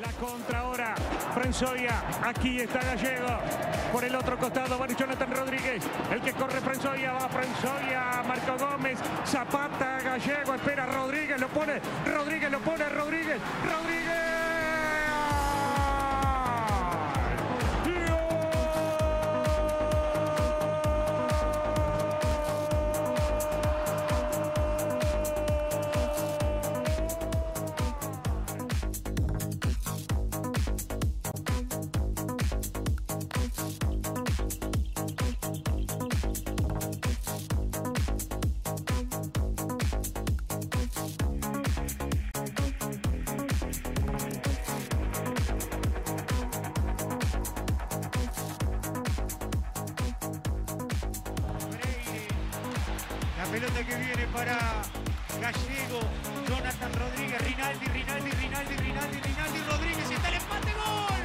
La contra ahora, Frenzoya, aquí está Gallego, por el otro costado va Jonathan Rodríguez, el que corre Frenzoya, va Frenzoya, Marco Gómez, Zapata, Gallego, espera Rodríguez, lo pone, Rodríguez, Rodríguez. La pelota que viene para Gallego, Jonathan Rodríguez, Rinaldi, Rodríguez, y está el empate, ¡gol!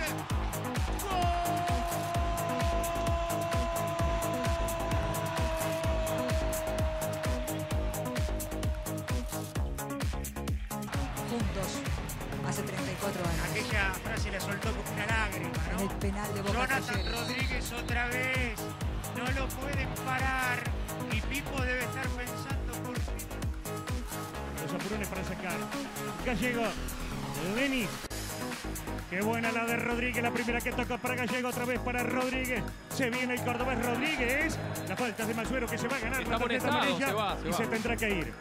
Juntos, hace 34 años. Aquella frase la soltó como una lágrima, En ¿no? el penal de Boca Jonathan Talleres. Rodríguez otra vez, no lo pueden parar y Pipo debe estar pensando por qué. Los apurones para sacar. Gallego, Denis. Qué buena la de Rodríguez, la primera que toca para Gallego, otra vez para Rodríguez. Se viene el cordobés Rodríguez. La falta de Masuero que se va a ganar la tarjeta amarilla y se tendrá que ir.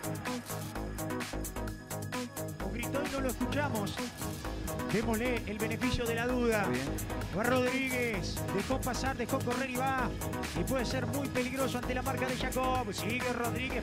Gritó y no lo escuchamos. Démosle el beneficio de la duda. Va Rodríguez, dejó pasar, dejó correr y va. Y puede ser muy peligroso ante la marca de Jacob. Sigue Rodríguez.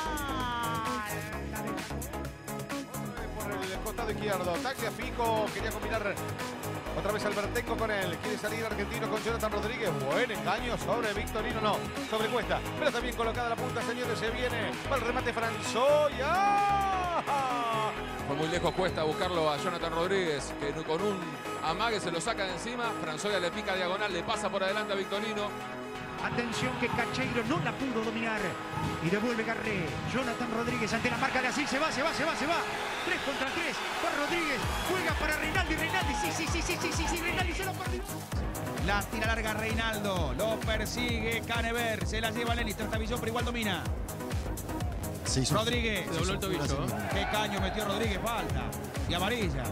Por el costado izquierdo, Tagliafico quería combinar otra vez Albertengo con él. Quiere salir argentino con Jonathan Rodríguez. Buen engaño sobre Victorino, no, sobre Cuesta. Pero está bien colocada la punta, señores. Se viene para el remate Frenzoya. Fue muy lejos Cuesta a buscarlo a Jonathan Rodríguez, que con un amague se lo saca de encima. Frenzoya le pica diagonal, le pasa por adelante a Victorino. Atención que Cacheiro no la pudo dominar. Y devuelve Garré. Jonathan Rodríguez ante la marca de Asís. Se va. 3 contra 3. Va Rodríguez. Juega para Rinaldi. Sí. Rinaldi se lo perdió. La tira larga Reinaldo. Lo persigue Canever. Se la lleva Lenis. Trata visión, pero igual domina. Rodríguez. Se dobló el tobillo. Qué caño metió Rodríguez. Falta. Y amarilla.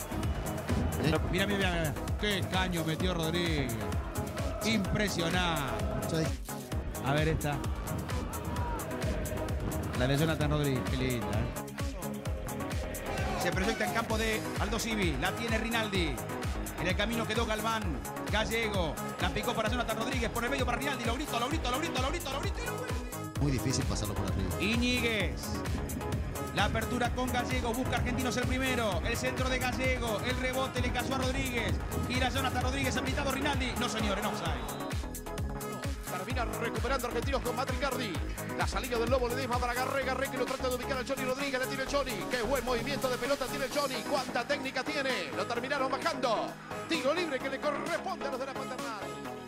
Mira. Qué caño metió Rodríguez. Impresionante. A ver esta. La de Jonathan Rodríguez. Qué linda, Se proyecta en campo de Aldo Civi. La tiene Rinaldi. En el camino quedó Galván. Gallego. La picó para Jonathan Rodríguez. Por el medio para Rinaldi. Lo grito. Muy difícil pasarlo por arriba. Iñiguez. La apertura con Gallego. Busca Argentinos el primero. El centro de Gallego. El rebote le cayó a Rodríguez. Gira Jonathan Rodríguez. Habilitado Rinaldi. No, señor. En offside. Termina recuperando Argentinos con Matricardi. La salida del Lobo Ledesma para Garré que lo trata de ubicar al Johnny Rodríguez. Le tiene el Johnny. Qué buen movimiento de pelota tiene el Johnny. Cuánta técnica tiene. Lo terminaron bajando. Tiro libre que le corresponde a los de la Paternal.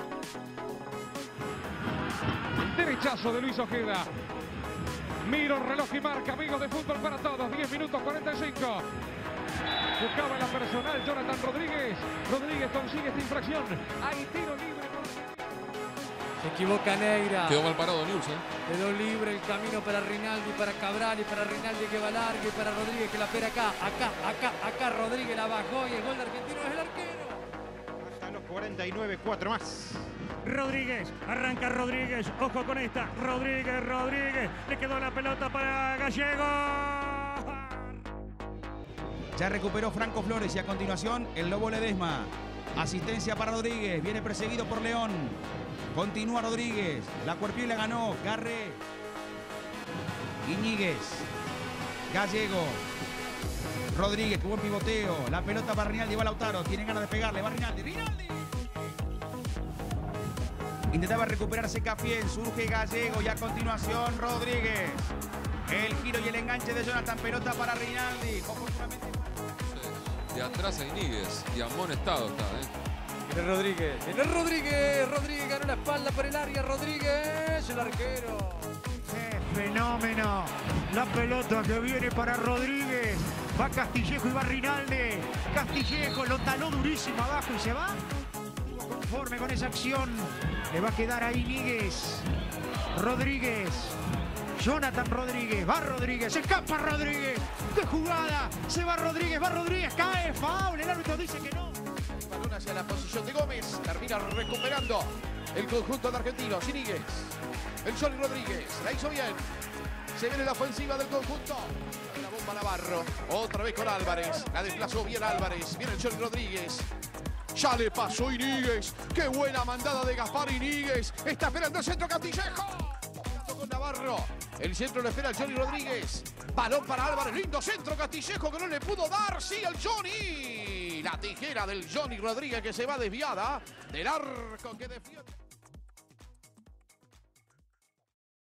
Derechazo de Luis Ojeda. Miro reloj y marca, amigos de Fútbol para Todos. 10 minutos 45. Buscaba la personal Jonathan Rodríguez. Rodríguez consigue esta infracción. Hay tiro libre. Se equivoca Neira. Quedó mal parado News, Quedó libre el camino para Rinaldi, para Cabral y para Rinaldi que va largo y para Rodríguez que la espera acá. Rodríguez la bajó y el gol de Argentino es el arquero. Hasta los 49, 4 más. Rodríguez, arranca Rodríguez, ojo con esta, Rodríguez, le quedó la pelota para Gallego. Ya recuperó Franco Flores y a continuación el Lobo Ledesma. Asistencia para Rodríguez, viene perseguido por León. Continúa Rodríguez, la cuerpió y la ganó, Garré. Iñiguez, Gallego. Rodríguez, qué buen pivoteo. La pelota para Rinaldi, va Lautaro, tiene ganas de pegarle, va Rinaldi. Intentaba recuperarse Cafiel, surge Gallego y a continuación Rodríguez. El giro y el enganche de Jonathan, pelota para Rinaldi. Oportunamente. De atrás a Iñiguez y amonestado está, Viene Rodríguez. Rodríguez ganó la espalda por el área. Rodríguez, el arquero. ¡Qué fenómeno! La pelota que viene para Rodríguez. Va Castillejo y va Rinaldi. Castillejo lo taló durísimo abajo y se va. Conforme con esa acción. Le va a quedar ahí Níguez. Rodríguez. Jonathan Rodríguez. Va Rodríguez. Escapa Rodríguez. ¡Qué jugada! Se va Rodríguez. Cae. Foul. El árbitro dice que no. Balón hacia la posición de Gómez. Termina recuperando el conjunto de argentinos. Níguez. El Johnny Rodríguez. La hizo bien. Se viene la ofensiva del conjunto. La bomba Navarro. Otra vez con Álvarez. La desplazó bien Álvarez. Viene el Johnny Rodríguez. Ya le pasó Níguez. Qué buena mandada de Gaspar Níguez. Está esperando el centro Castillejo. Con Navarro. El centro lo espera el Johnny Rodríguez. Balón para Álvarez. Lindo centro Castillejo que no le pudo dar. Sí, el Johnny. La tijera del Johnny Rodríguez que se va desviada del arco que defiende.